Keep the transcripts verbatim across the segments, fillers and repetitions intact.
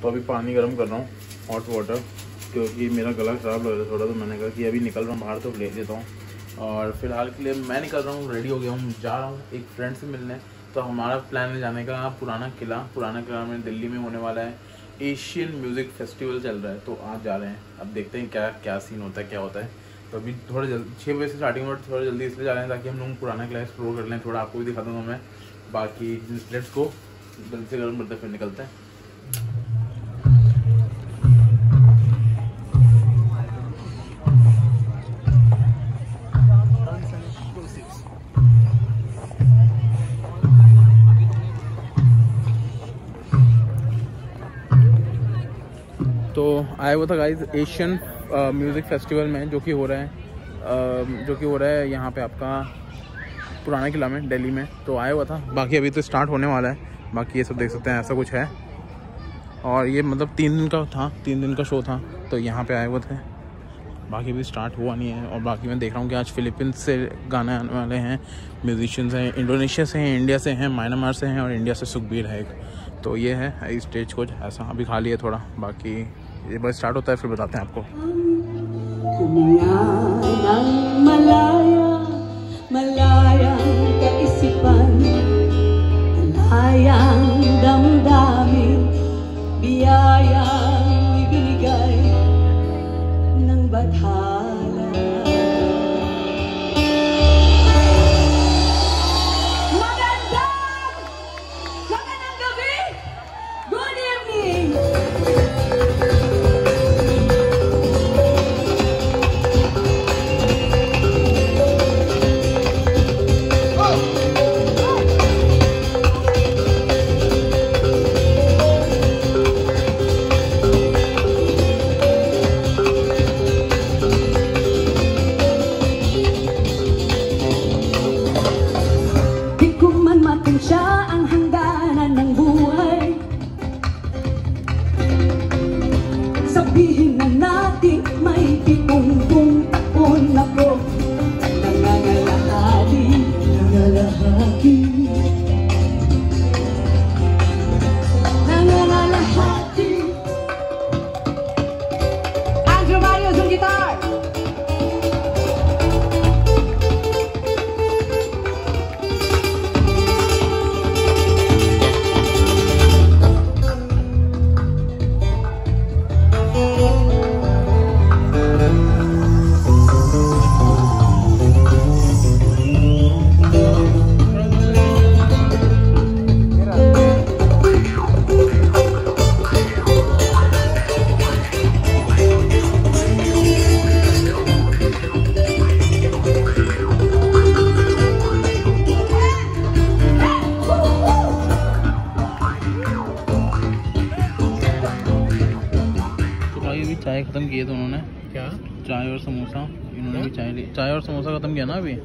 तो अभी पानी गर्म कर रहा हूँ, हॉट वाटर, क्योंकि मेरा गला ख़राब लग रहा है थोड़ा, तो मैंने कहा कि अभी निकल रहा हूँ बाहर तो ले लेता हूँ। और फिलहाल के लिए मैं निकल रहा हूँ, रेडी हो गया हूँ, जा रहा हूँ एक फ्रेंड से मिलने। तो हमारा प्लान है जाने का पुराना किला। पुराना किला में दिल्ली में होने वाला है एशियन म्यूज़िक फेस्टिवल चल रहा है, तो आज जा रहे हैं। अब देखते हैं क्या क्या सीन होता है, क्या होता है। तो अभी थोड़ा जल्दी छः बजे से स्टार्टिंग में थोड़ा जल्दी इसलिए जा रहे हैं ताकि हम लोग पुराना किला एक्सप्लोर कर लें, थोड़ा आपको भी दिखा दूँगा मैं। बाकी लेट्स को जल्दी से गर्म करते फिर निकलते हैं। तो आया हुआ था गाइस एशियन म्यूज़िक फेस्टिवल में, जो कि हो रहा है uh, जो कि हो रहा है यहाँ पे आपका पुराना किला में दिल्ली में। तो आया हुआ था, बाकी अभी तो स्टार्ट होने वाला है। बाकी ये सब देख सकते हैं, ऐसा कुछ है। और ये मतलब तीन दिन का था, तीन दिन का शो था, तो यहाँ पे आए हुए थे। बाकी भी स्टार्ट हुआ नहीं है। और बाकी मैं देख रहा हूँ कि आज फिलीपींस से गाने आने वाले हैं, म्यूजिशियंस हैं, इंडोनेशिया से हैं, इंडिया से हैं, म्यांमार से हैं और इंडिया से सुखबीर है एक। तो ये है स्टेज कुछ ऐसा, अभी खाली है थोड़ा। बाकी ये बस स्टार्ट होता है फिर बताते हैं आपको। चाय ख़त्म किए थे उन्होंने। क्या? चाय और समोसा इन्होंने भी चाय ली। चाय और समोसा ख़त्म किया ना अभी।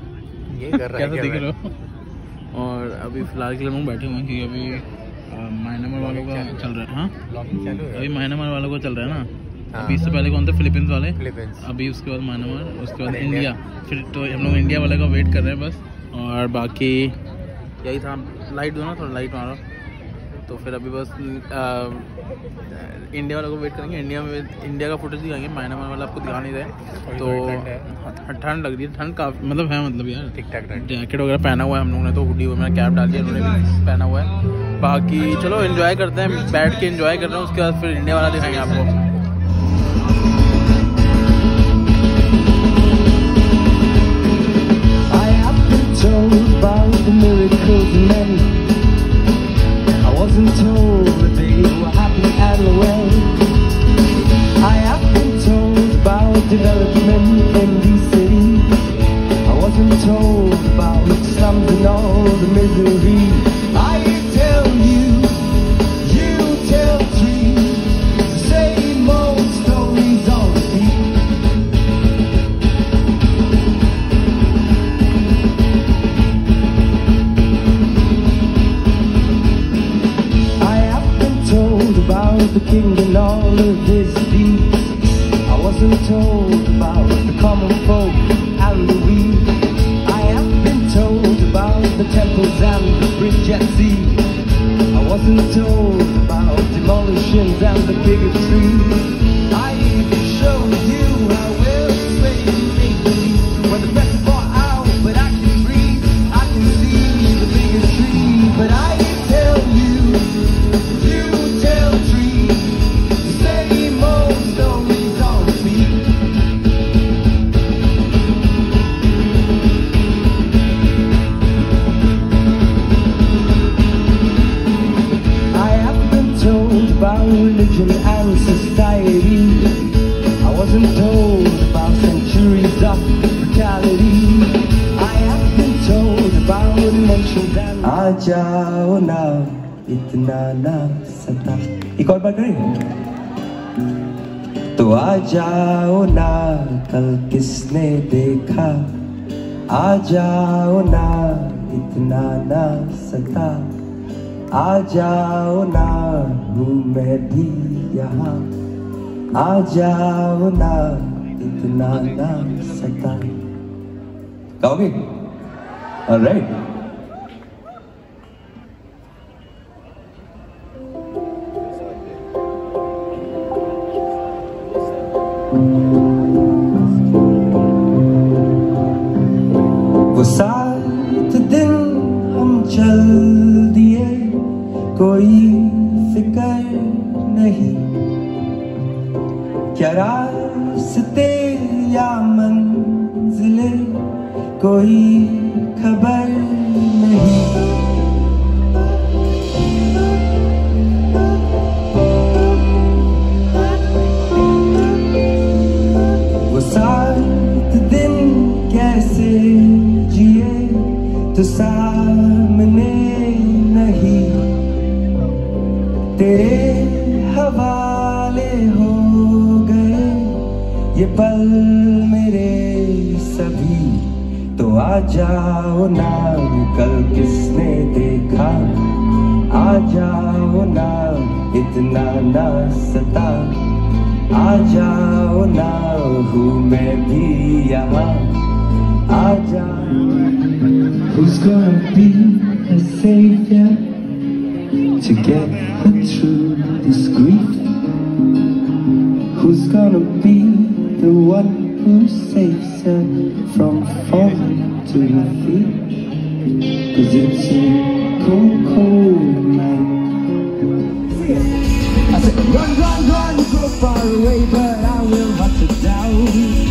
ये कर रहा है कैसे दिख रहे हो। और अभी फ़िलहाल के लिए हम बैठे हुए हैं कि अभी म्यांमार वालों का चल रहा है। हाँ अभी म्यांमार वालों का चल रहा है ना। अभी इससे पहले कौन थे? फिलीपींस वाले। फिलीपींस अभी उसके बाद म्यांमार, उसके बाद इंडिया, फिर तो हम लोग इंडिया वाले का वेट कर रहे हैं बस। और बाकी यही था। लाइट दो ना थोड़ा, लाइट मारो। तो फिर अभी बस आ, इंडिया वालों को वेट करेंगे। इंडिया में इंडिया का फुटेज दिखाएंगे, म्यांमार वाला आपको दिखा नहीं रहे। तो ठंड लग रही है, ठंड काफ़ी मतलब है, मतलब यार ठीक ठाक जैकेट वगैरह पहना हुआ है हम लोगों ने। तो हुडी हुआ, मैंने कैप डाल दिया, उन्होंने भी पहना हुआ है। बाकी चलो एंजॉय करते हैं, बैठ के एंजॉय कर रहे हैं। उसके बाद फिर इंडिया वाला दिखाएंगे आपको। Wasn't told that they were happening at the well. I have been told about development in the city. I wasn't told about slums and all the misery. I tell you, you tell three, the same old stories on repeat. The king and all of his deeds. I wasn't told about the common folk and the weed. I have been told about the temples and the bridge at sea. I wasn't told about the demolition down the bigger tree. I even showed you how well sway you make me. When the best fought out, but I can breathe, I can see the bigger tree. But I tell you, you tell trees, the same old stories on repeat. About religion and society, I wasn't told about centuries of brutality. I have been told about mentions and आ जाओ ना इतना ना सता। एक और बार करें तो आ जाओ ना कल किसने देखा, आ जाओ ना इतना ना सता, आ जाओ ना हूँ मैं भी यहाँ, आ जाओ ना इतना ना सता। गाओगे? ऑलराइट। वो सात दिन हम चल दिए, कोई फिक्र नहीं, क्या रास्ते या मंजिले कोई खबर नहीं। वो सात दिन कैसे जिए तो सामने नहीं, तेरे हवाले हो गए ये पल मेरे सभी। तो आ जाओ ना कल किसने देखा, आ जाओ ना इतना ना सता, आ जाओ ना हूँ मैं भी यहाँ, आ जाओ। Who's gonna be a savior to get her through this grief? Who's gonna be the one who saves her from falling to her feet? 'Cause it's a cold, cold night. I said run, run, run, go far away, but I will hunt it down.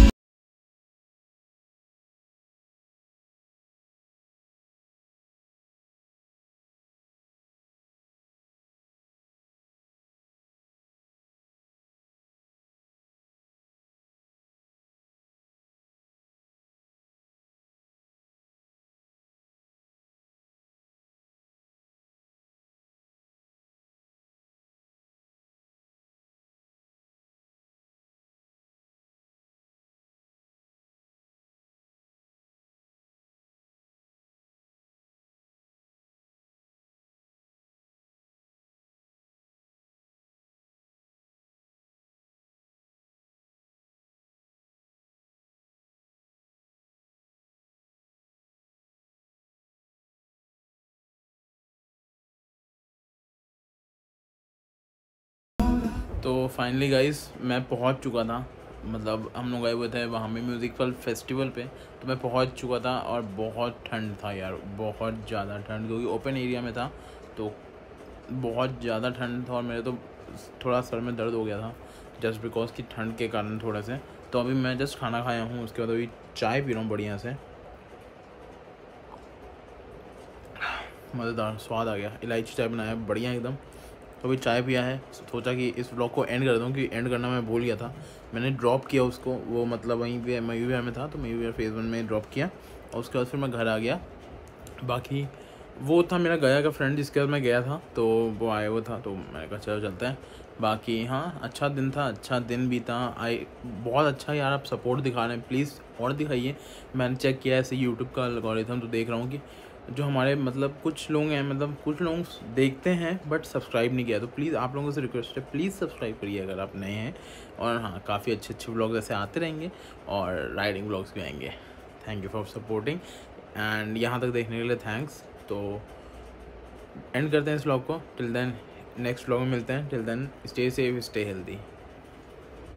तो finally guys मैं पहुंच चुका था, मतलब हम लोग गए हुए थे वहाँ में म्यूज़िकल फेस्टिवल पे, तो मैं पहुंच चुका था और बहुत ठंड था यार, बहुत ज़्यादा ठंड, क्योंकि ओपन एरिया में था तो बहुत ज़्यादा ठंड था और मेरे तो थोड़ा सर में दर्द हो गया था जस्ट बिकॉज की ठंड के कारण थोड़े से। तो अभी मैं जस्ट खाना खाया हूँ, उसके बाद अभी चाय पी रहा हूँ बढ़िया से, मज़ेदार स्वाद आ गया, इलायची चाय बनाया बढ़िया एकदम। तो अभी चाय पिया है, सोचा कि इस व्लॉग को एंड कर दूँ, कि एंड करना मैं भूल गया था, मैंने ड्रॉप किया उसको, वो मतलब वहीं पे मयू विहार में था तो मयू विहार फेज़ वन में ड्रॉप किया और उसके बाद फिर मैं घर आ गया। बाकी वो था मेरा गया का फ्रेंड जिसके साथ मैं गया था, तो वो आया हुआ था तो मैंने कहा चलो चलते हैं। बाकी हाँ अच्छा दिन था, अच्छा दिन भी था, आई बहुत अच्छा यार, आप सपोर्ट दिखा रहे हैं प्लीज़ और दिखाइए। मैंने चेक किया ऐसे यूट्यूब का एल्गोरिथम तो देख रहा हूँ कि जो हमारे मतलब कुछ लोग हैं, मतलब कुछ लोग देखते हैं बट सब्सक्राइब नहीं किया, तो प्लीज़ आप लोगों से रिक्वेस्ट है प्लीज़ सब्सक्राइब करिए अगर आप नए हैं। और हाँ काफ़ी अच्छे अच्छे व्लॉग्स ऐसे आते रहेंगे और राइडिंग व्लॉग्स भी आएंगे। Thank you for supporting and यहाँ तक देखने के लिए थैंक्स। तो एंड करते हैं इस व्लॉग को, टिल देन नेक्स्ट व्लॉग में मिलते हैं। Till then stay safe, stay healthy.